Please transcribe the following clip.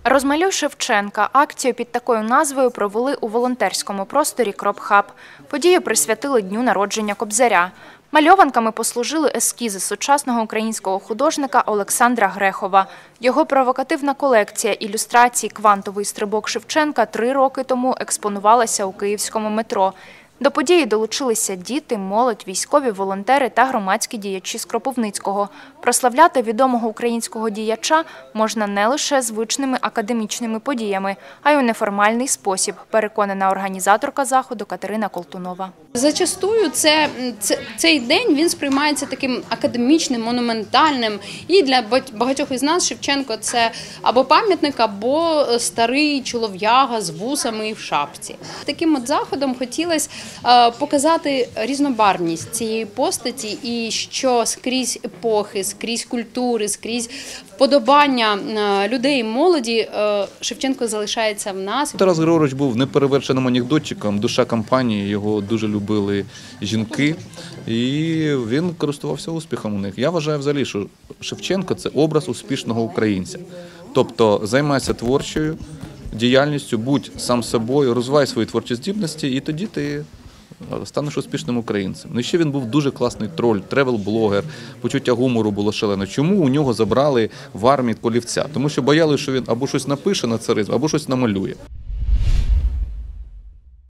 Розмалюй Шевченка. Акцію під такою назвою провели у волонтерському просторі «Кропхаб». Подію присвятили дню народження Кобзаря. Мальованками послужили ескізи сучасного українського художника Олександра Грехова. Його провокативна колекція ілюстрацій «Квантовий стрибок Шевченка» 3 роки тому експонувалася у київському метро. До події долучилися діти, молодь, військові, волонтери та громадські діячі з Кропивницького. Прославляти відомого українського діяча можна не лише звичними академічними подіями, а й у неформальний спосіб, переконана організаторка заходу Катерина Колтунова. Зачастую цей день він сприймається таким академічним, монументальним. І для багатьох із нас Шевченко – це або пам'ятник, або старий чолов'яга з вусами і в шапці. Таким от заходом хотілося показати різнобарвність цієї постаті і що скрізь епохи, скрізь культури, скрізь вподобання людей і молоді Шевченко залишається в нас. Тарас Григорович був неперевершеним анекдотчиком, душа компанії, його дуже любили жінки і він користувався успіхом у них. Я вважаю взагалі, що Шевченко – це образ успішного українця. Тобто займайся творчою діяльністю, будь сам собою, розвивай свої творчі здібності і тоді ти станеш успішним українцем. Ну і ще він був дуже класний троль, тревел-блогер, почуття гумору було шалене. Чому у нього забрали в армії Колівця? Тому що боялися, що він або щось напише на царизм, або щось намалює.